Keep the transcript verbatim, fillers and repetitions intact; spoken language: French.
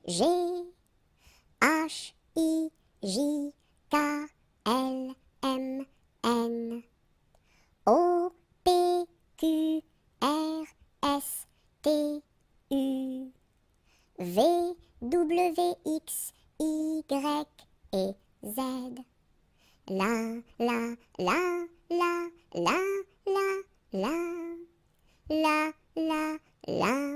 G H I J K L M N O P Q R S T U V W X Y et Z. La la la la la la la la la la